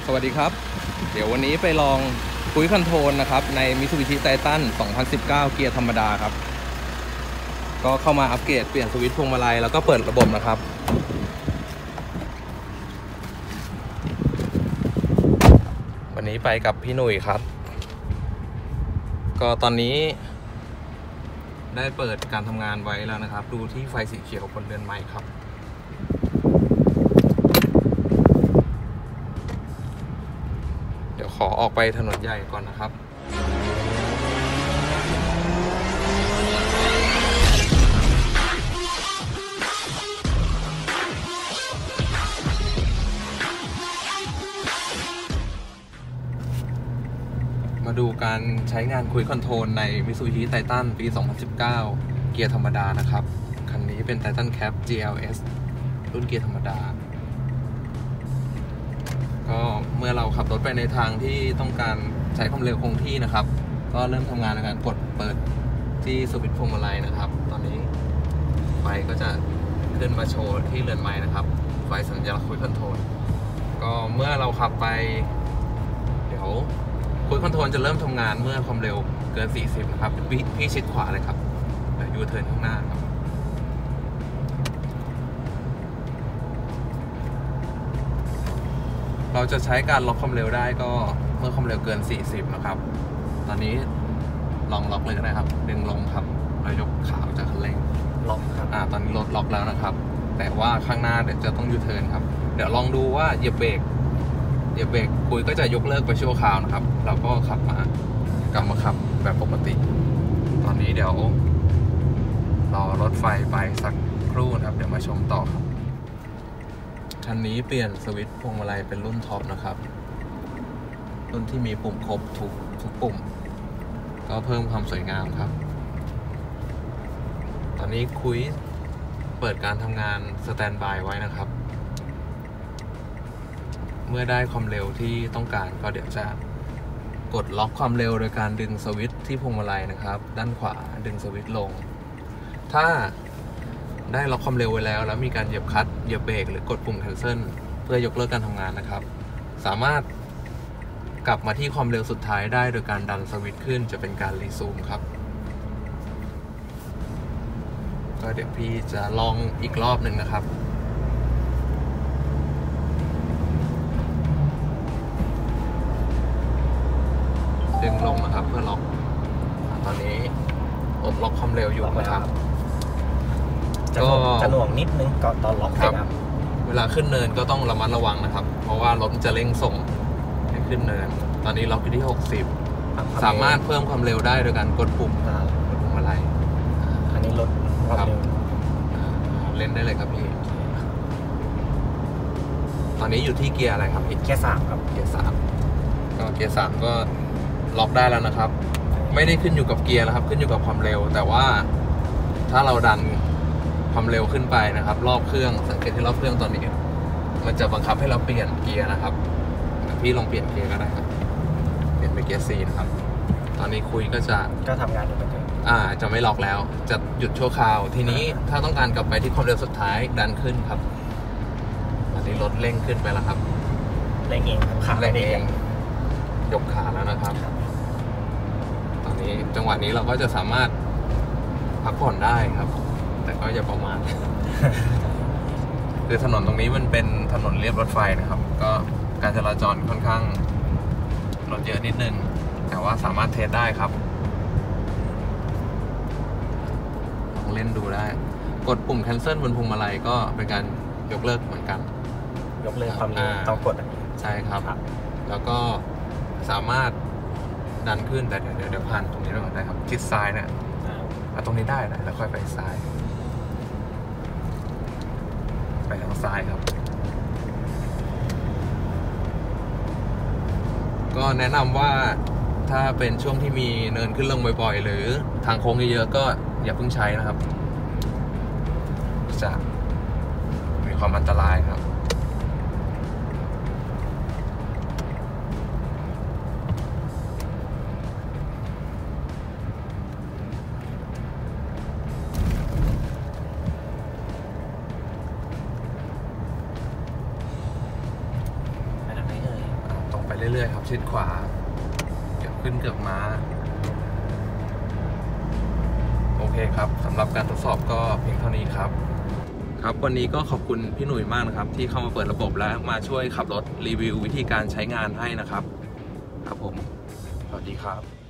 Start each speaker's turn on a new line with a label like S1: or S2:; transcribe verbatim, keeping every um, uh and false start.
S1: สวัสดีครับเดี๋ยววันนี้ไปลองคุยคอนโทรลนะครับใน Mitsubishi Titan สองพันสิบเก้า เกียร์ธรรมดาครับก็เข้ามาอัปเกรดเปลี่ยนสวิตช์พวงมาลัยแล้วก็เปิดระบบนะครับวันนี้ไปกับพี่หนุ่ยครับก็ตอนนี้ได้เปิดการทำงานไว้แล้วนะครับดูที่ไฟสีเขียวบนเรือนไม้ครับเดี๋ยวขอออกไปถนนใหญ่ก่อนนะครับมาดูการใช้งานคุยคอนโทรลใน Mitsubishi Titan ปี สองพันสิบเก้า เกียร์ธรรมดานะครับคันนี้เป็น Titan Cab จี แอล เอส รุ่นเกียร์ธรรมดาก็เมื่อเราขับรถไปในทางที่ต้องการใช้ความเร็วคงที่นะครับก็เริ่มทำงานในการกดเปิดที่สวิตช์พวงมาลัยนะครับตอนนี้ไฟก็จะขึ้นมาโชว์ที่เรือนไม้นะครับไฟสัญลักษณ์คุยคอนโทรลก็เมื่อเราขับไปเดี๋ยวคุยคอนโทรลจะเริ่มทำงานเมื่อความเร็วเกินสี่สิบนะครับพี่พี่ชิดขวาเลยครับยูเทิร์นข้างหน้าครับเราจะใช้การล็อกความเร็วได้ก็เมื่อความเร็วเกินสี่สิบนะครับตอนนี้ลองล็อกเลยก็ได้ครับดึงลงครับแล้วยกขาจากคันเร่งล็อกครับอ่าตอนนี้รถล็อกแล้วนะครับแต่ว่าข้างหน้าเดี๋ยวจะต้องยูเทิร์นครับเดี๋ยวลองดูว่าเหยียบเบรกเหยียบเบรกคุยก็จะยกเลิกไปชั่วคราวนะครับเราก็ขับมากลับมาขับแบบปกติตอนนี้เดี๋ยวรอรถไฟไปสักครู่นะครับเดี๋ยวมาชมต่อครับคันนี้เปลี่ยนสวิตช์พวงมาลัยเป็นรุ่นท็อปนะครับรุ่นที่มีปุ่มครบทุกทุกปุ่มก็เพิ่มความสวยงามครับตอนนี้คุยเปิดการทำงานสแตนด์บายไว้นะครับเมื่อได้ความเร็วที่ต้องการก็เดี๋ยวจะกดล็อกความเร็วโดยการดึงสวิตช์ที่พวงมาลัยนะครับด้านขวาดึงสวิตช์ลงถ้าได้ล็อกความเร็วไว้แล้วแล้วมีการเหยียบคลัตช์เหยียบเบรกหรือกดปุ่ม cancel เพื่อยกเลิกการทำงานนะครับสามารถกลับมาที่ความเร็วสุดท้ายได้โดยการดันสวิตช์ขึ้นจะเป็นการรีซูมครับก็เดี๋ยวพี่จะลองอีกรอบหนึ่งนะครับดึงลงนะครับเพื่อล็อกตอนนี้ปลดล็อกความเร็วอยู่นะครับ
S2: ก็จะหน่วงนิดนึงก่อนตอนล็อกครับ
S1: เวลาขึ้นเนินก็ต้องระมัดระวังนะครับเพราะว่ารถจะเร่งส่งให้ขึ้นเนินตอนนี้ล็อกอยู่ที่หกสิบสามารถเพิ่มความเร็วได้โดยการกดปุ่มกดปุ่มอะไร
S2: อันนี้ลดความเร็ว
S1: เล่นได้เลยครับพี่ตอนนี้อยู่ที่เกียร์อะไรครับพี่
S2: เกียร์สามครับ
S1: เกียร์สามก็เกียร์สามก็ล็อกได้แล้วนะครับไม่ได้ขึ้นอยู่กับเกียร์นะครับขึ้นอยู่กับความเร็วแต่ว่าถ้าเราดันความเร็วขึ้นไปนะครับรอบเครื่องสังเกตที่รอบเครื่องตอนนี้มันจะบังคับให้เราเปลี่ยนเกียร์นะครับพี่ลองเปลี่ยนเกียร์ก็ได้ครับเปลี่ยนไปเกียร์สี่นะครับตอนนี้คุยก็จะ
S2: ก็ทำงานอยู่เหมือนเดิม
S1: อ่าจะไม่ล็อกแล้วจะหยุดชั่วคราวทีนี้ถ้าต้องการกลับไปที่ความเร็วสุดท้ายดันขึ้นครับตอนนี้รถเร่งขึ้นไปแล้วครับ
S2: เร่งเองขา
S1: เร่งเองยกขาแล้วนะครับตอนนี้จังหวะนี้เราก็จะสามารถพักผ่อนได้ครับแต่ก็อย่าประมาท คือถนนตรงนี้มันเป็นถนนเลียบรถไฟนะครับก็การจราจรค่อนข้างรถเยอะนิดนึงแต่ว่าสามารถเทสได้ครับลองเล่นดูได้กดปุ่ม cancel บนพวงมาลัยก็เป็นการยกเลิกเหมือนกัน
S2: ยกเลิกความเร็วต้องกด
S1: ใช่ครับแล้วก็สามารถดันขึ้นแต่เดี๋ยวเดี๋ยวผ่านตรงนี้ก่อนได้ครับชิดซ้ายเนี่ยตรงนี้ได้นะแล้วค่อยไปซ้ายไปทางซ้ายครับก็แนะนำว่าถ้าเป็นช่วงที่มีเนินขึ้นลงบ่อยๆหรือทางโค้งเยอะๆก็อย่าเพิ่งใช้นะครับจะมีความอันตรายครับเรื่อยๆครับชิดขวาเกือบขึ้นเกือบม้าโอเคครับสำหรับการทดสอบก็เพียงเท่านี้ครับครับวันนี้ก็ขอบคุณพี่หนุ่ยมากนะครับที่เข้ามาเปิดระบบและมาช่วยขับรถรีวิววิธีการใช้งานให้นะครับครับผมสวัสดีครับ